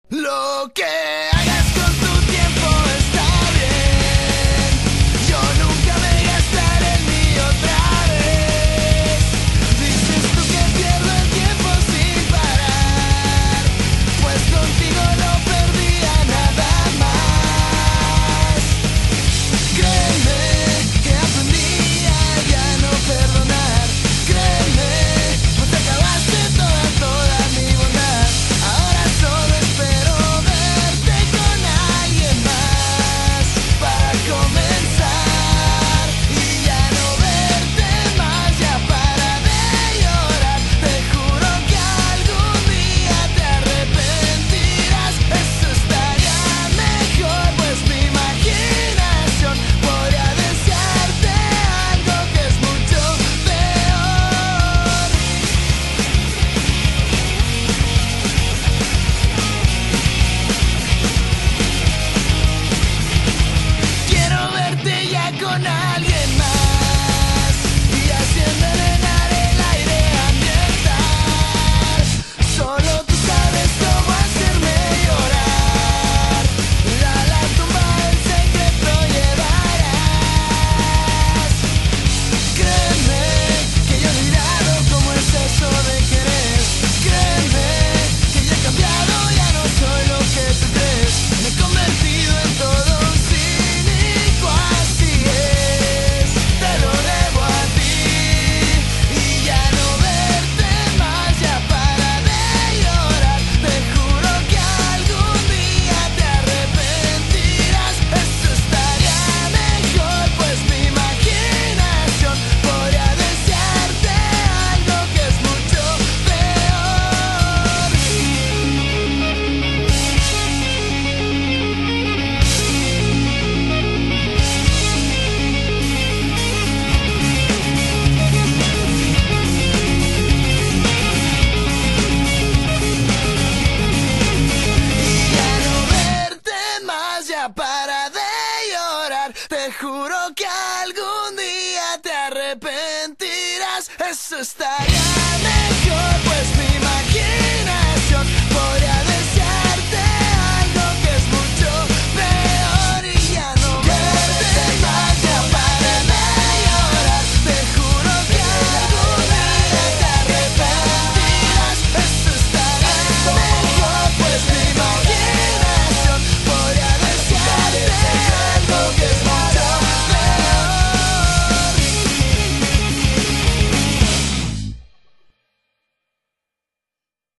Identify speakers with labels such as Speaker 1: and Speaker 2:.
Speaker 1: Lo que hagas con tu tiempo está bien. Yo nunca me gastaré el mío otra vez. Dices tú que pierdo el tiempo sin parar, pues contigo no perdía nada más. Créeme que aprendí a ya no perdonar. Créeme, pues te acabaste toda mi bondad. Ahora solo espero verte con alguien más para comenzar y ya no verte más, ya para de llorar. Te juro que algún día te arrepentirás. Eso estaría mejor, pues mi imaginación podría desearte algo que es mucho peor. Quiero verte ya con alguien más y haciendo elevar el aire ambiental. Solo tú sabes cómo hacerme llorar. La tumba del secreto llevarás. Créeme que yo he olvidado cómo es eso de querer. Créeme que ya he cambiado, ya no soy lo que tú crees. Me he convertido en todo un cínico, así es. Te lo debo a ti y ya no verte más, ya para de llorar. Te juro que algún día te arrepentirás. Eso estaría mejor, pues mi imaginación podría desearte algo que es mucho peor. Y ya no verte más, ya para de llorar. Te juro que algún día te arrepentirás. Eso estaría